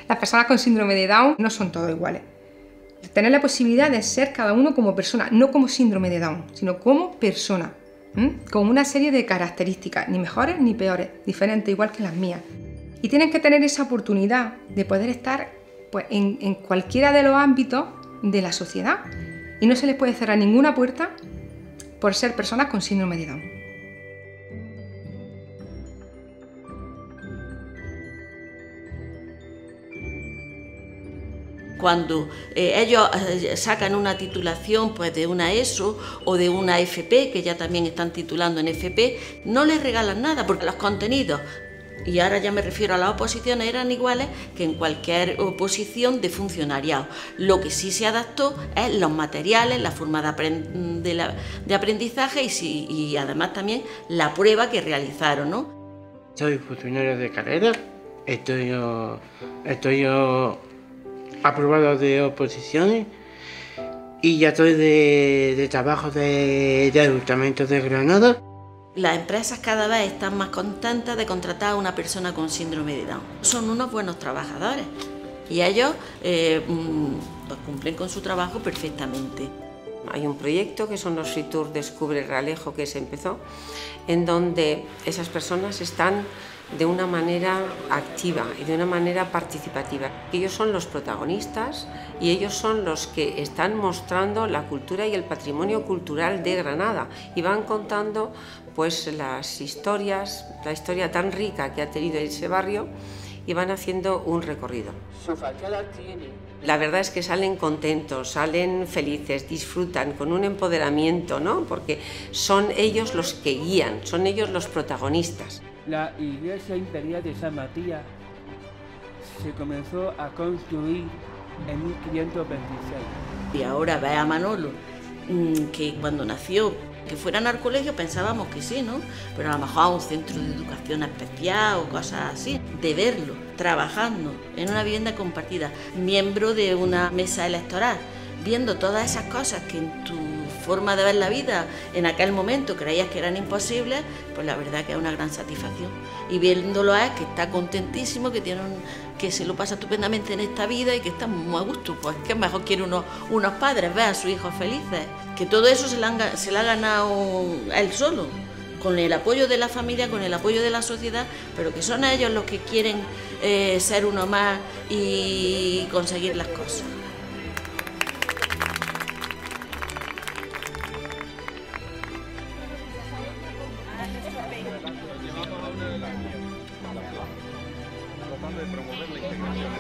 Las personas con síndrome de Down no son todos iguales. Tener la posibilidad de ser cada uno como persona, no como síndrome de Down, sino como persona, con una serie de características, ni mejores ni peores, diferentes, igual que las mías. Y tienen que tener esa oportunidad de poder estar pues, en cualquiera de los ámbitos de la sociedad. Y no se les puede cerrar ninguna puerta por ser personas con síndrome de Down. Cuando ellos sacan una titulación pues, de una ESO o de una FP, que ya también están titulando en FP, no les regalan nada porque los contenidos, y ahora ya me refiero a las oposiciones, eran iguales que en cualquier oposición de funcionariado. Lo que sí se adaptó es los materiales, la forma de aprendizaje y además también la prueba que realizaron, ¿no? Soy funcionario de carrera, estoy aprobado de oposiciones y ya estoy de trabajo de Ayuntamiento de Granada. Las empresas cada vez están más contentas de contratar a una persona con síndrome de Down. Son unos buenos trabajadores y ellos pues cumplen con su trabajo perfectamente. Hay un proyecto que son los Fitur Descubre Realejo que se empezó, en donde esas personas están de una manera activa y de una manera participativa. Ellos son los protagonistas y ellos son los que están mostrando la cultura y el patrimonio cultural de Granada y van contando pues las historias, la historia tan rica que ha tenido ese barrio y van haciendo un recorrido. La verdad es que salen contentos, salen felices, disfrutan con un empoderamiento, ¿no? Porque son ellos los que guían, son ellos los protagonistas. La iglesia imperial de San Matías se comenzó a construir en 1526. Y ahora ve a Manolo, que cuando nació, que fueran al colegio pensábamos que sí, ¿no? Pero a lo mejor a un centro de educación especial o cosas así. De verlo, trabajando en una vivienda compartida, miembro de una mesa electoral, viendo todas esas cosas que en tu forma de ver la vida en aquel momento creías que eran imposibles, pues la verdad que es una gran satisfacción. Y viéndolo es que está contentísimo, que se lo pasa estupendamente en esta vida y que está muy a gusto. Pues que mejor quiere unos padres ver a sus hijos felices. Que todo eso se lo ha ganado él solo, con el apoyo de la familia, con el apoyo de la sociedad, pero que son ellos los que quieren ser uno más y conseguir las cosas. Tratando de promover la integración.